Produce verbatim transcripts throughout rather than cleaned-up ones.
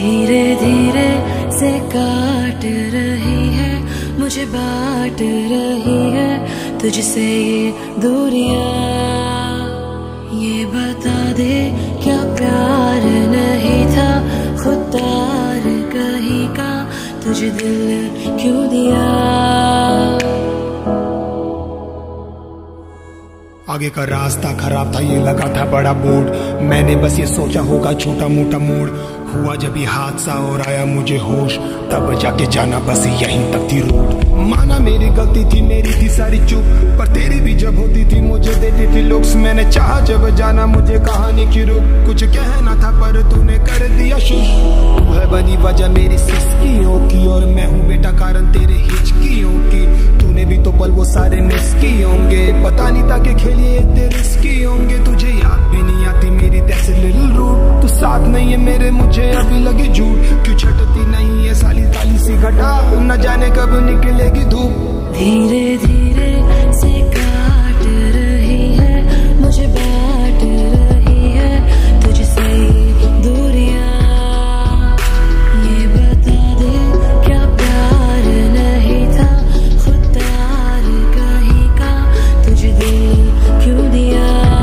धीरे धीरे से काट रही है, मुझे बांट रही है तुझसे ये दूरियां। ये बता दे क्या प्यार नहीं था खुदार कहीं का, तुझे दिल क्यों दिया। आगे का रास्ता खराब था, ये लगा था बड़ा बोर्ड। मैंने बस ये सोचा होगा छोटा मोटा मोड़। हुआ जब ये हादसा और आया मुझे होश, तब जाके जाना बस यहीं तक थी रोड। माना मेरी गलती थी, मेरी थी सारी चूक, पर तेरी भी जब होती थी मुझे देती थी लुक्स। मैंने चाहा जब जाना मुझे कहानी की रुक, कुछ कहना था पर तूने कर दिया शुश। तू है बनी वजह मेरी सिस्कियों की, और मैं हूँ बेटा कारण तेरे हिचकियों की। तूने भी तो पल वो सारे मिस किए होंगे, पता नहीं था कि खेलिए इतने रिस्की होंगे। तुझे याद भी नहीं आती मेरी दैट्स अ लिटिल रूड। तू साथ नहीं है मेरे, मुझे अभी लगे झूठ। क्यों छटती नहीं है साली काली सी घटा, न जाने कब निकलेगी धूप। धीरे धीरे से काट रही है, मुझे बांट रही है तुझसे दूरियां। ये बता दे क्या प्यार नहीं था खुदार कहीं का, तुझे दिल क्यों दिया।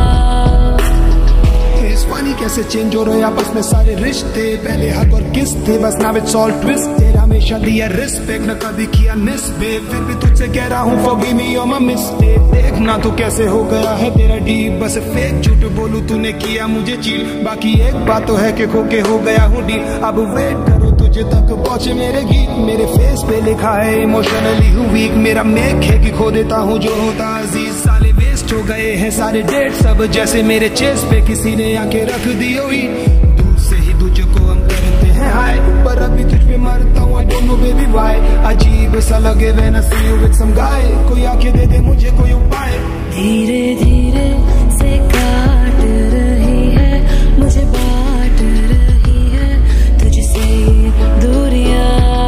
पानी कैसे चेंज हो रहे आपस में सारे रिश्ते, पहले हक और किस थे बस नाउ इट्स ऑल ट्विस्टेड। हमेशा दिया रिस्पेक्ट न कभी किया मिसबिहेव, फिर भी तुझसे कह रहा हूँ forgive me your my mistake. देखना तो कैसे हो गया है तेरा डीप, बस फेक झूठ बोलूं तूने किया मुझे चीट। बाकी एक बात तो है कि खो के हो गया हूँ डीप। अब वेट करो तुझे तक पहुंचे मेरे गीत, मेरे फेस पे लिखा है इमोशनली हूँ वीक। मेरा मेक है कि खो देता हूँ जो होता अजीज। साले वेस्ट हो गए हैं सारे डेट सब, जैसे मेरे चेस्ट पे किसी ने आके रख दी हुई। दूर से ही तुझको हम करते हैं हाय, पर अभी तुझ पे मरता हूँ I don't know baby why. अजीब सा लगे when I see you with some guy, कोई आके दे दे मुझे कोई उपाय। धीरे धीरे से काट रही है, मुझे बांट रही है तुझसे दूरियां।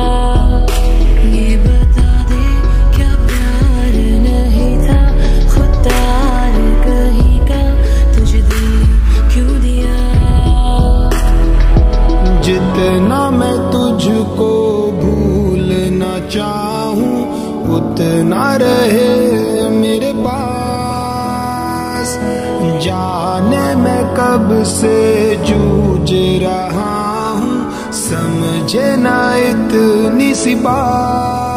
ये बता दे क्या प्यार नहीं था खुदार कहीं का, तुझे दिल क्यों दिया। जितना मैं तुझको भूलना चाहूं, उतना रहे मेरे पास। जाने मैं कब से जूझ रहा हूँ, समझे ना इतनी सी बात।